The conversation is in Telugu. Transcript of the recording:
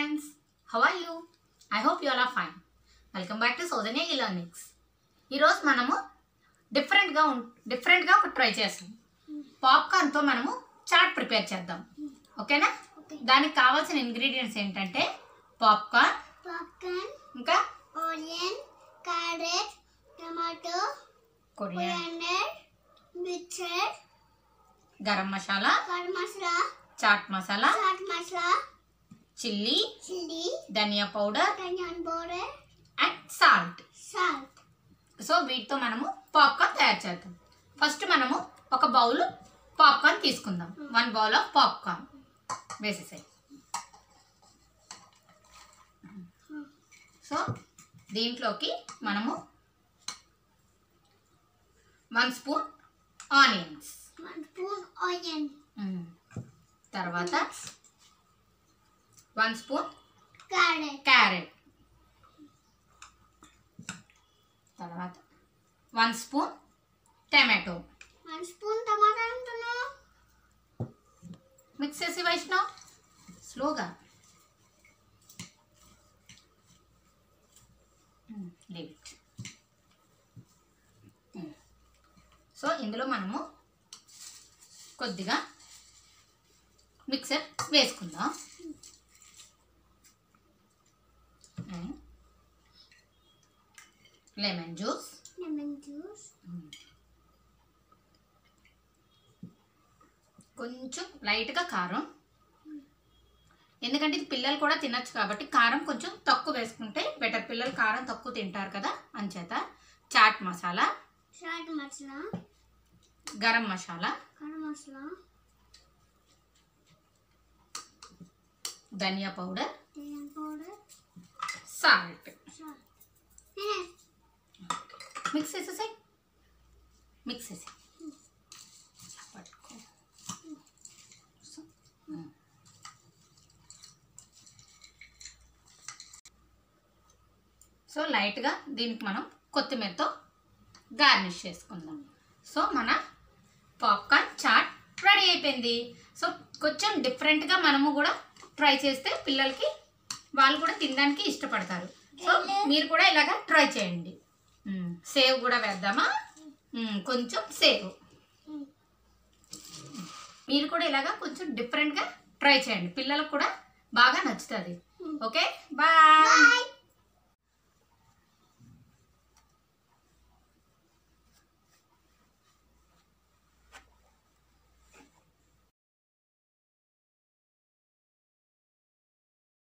friends, how are you? I hope you all are fine. Welcome back to Saujanya E-Learnings. ఈ రోజు మనము డిఫరెంట్ గా ఒక ట్రై చేస్తాం. పాప్కార్న్ తో మనము చాట్ ప్రిపేర్ చేద్దాం. ఓకేనా? దానికి కావాల్సిన ఇంగ్రీడియెంట్స్ ఏంటంటే పాప్కార్న్ ఇంకా ఆనియన్, క్యారెట్, టమాటో, కొరియాండర్, మిర్చర్, గరం మసాలా, చాట్ మసాలా, చిల్లీ, ధనియా పౌడర్ అండ్ సాల్ట్. సో వీటితో మనము పాప్కార్న్ తయారు చేద్దాం. ఫస్ట్ మనము ఒక బౌల్ పాప్కార్న్ తీసుకుందాం. 1 బౌల్ ఆఫ్ పాప్కార్న్ వేసేసాయి. సో దీంట్లోకి మనము 1 స్పూన్ ఆనియన్స్, తర్వాత 1 స్పూన్ క్యారెట్, తర్వాత 1 స్పూన్ టమాటో. మిక్స్ చేసి వైష్ణవ్ స్లోగా లీవ్ ఇట్. సో ఇందులో మనము కొద్దిగా మిక్సర్ వేసుకుందాం. లెమన్ జ్యూస్, కొంచెం లైట్గా కారం, ఎందుకంటే ఇది పిల్లలు కూడా తినచ్చు కాబట్టి కారం కొంచెం తక్కువ వేసుకుంటే బెటర్. పిల్లలు కారం తక్కువ తింటారు కదా అంచేత. చాట్ మసాలా, గరం మసాలా, ధనియా పౌడర్, సాల్ట్. మిక్స్ చేసేసాయి. మిక్స్ చేసి పట్టుకో. సో లైట్గా దీనికి మనం కొత్తిమీరతో గార్నిష్ చేసుకుందాం. సో మన పాప్కార్న్ చాట్ రెడీ అయిపోయింది. సో కొంచెం డిఫరెంట్గా మనము కూడా ట్రై చేస్తే పిల్లలకి వాళ్ళు కూడా తినడానికి ఇష్టపడతారు. సో మీరు కూడా ఇలాగా ట్రై చేయండి. సేవ్ కూడా వేద్దామా? కొంచెం సేవ్. మీరు కూడా ఇలాగా కొంచెం డిఫరెంట్గా ట్రై చేయండి. పిల్లలకు కూడా బాగా నచ్చుతుంది. Okay, bye.